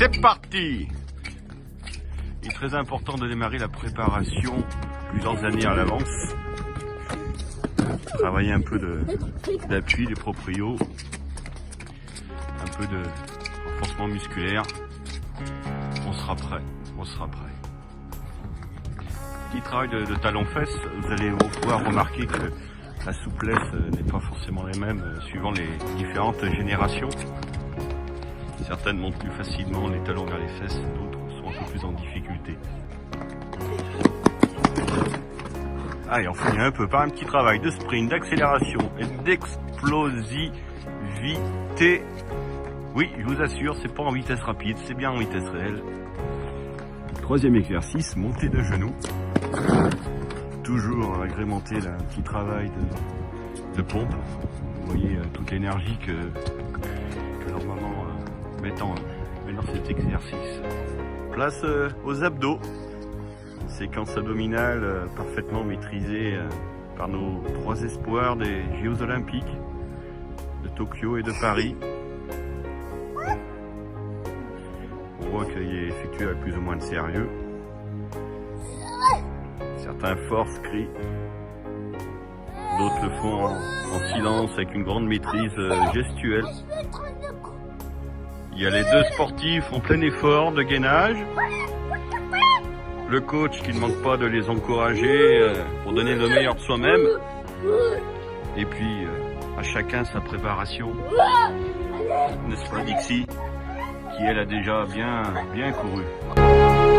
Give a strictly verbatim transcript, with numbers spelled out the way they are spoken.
C'est parti! Il est très important de démarrer la préparation plusieurs années à l'avance. Travailler un peu d'appui des proprios, un peu de renforcement musculaire. On sera prêt, on sera prêt. Petit travail de, de talon-fesse, vous allez pouvoir remarquer que la souplesse n'est pas forcément la même suivant les différentes générations. Certaines montent plus facilement les talons vers les fesses, d'autres sont un peu plus en difficulté. Allez, on finit un peu par un petit travail de sprint, d'accélération et d'explosivité. Oui, je vous assure, c'est pas en vitesse rapide, c'est bien en vitesse réelle. Troisième exercice, montée de genoux. Toujours agrémenté d'un petit travail de, de pompe. Vous voyez euh, toute l'énergie que, que leur maman euh, met, en, met dans cet exercice. Place euh, aux abdos. Séquence abdominale euh, parfaitement maîtrisée euh, par nos trois espoirs des Jeux Olympiques de Tokyo et de Paris. On voit qu'il est effectué avec plus ou moins de sérieux. Certains forcent, crient, d'autres le font en, en silence avec une grande maîtrise euh, gestuelle. Il y a les deux sportifs en plein effort de gainage. Le coach qui ne manque pas de les encourager euh, pour donner le meilleur de soi-même. Et puis euh, à chacun sa préparation. N'est-ce pas Dixie, qui elle a déjà bien, bien couru.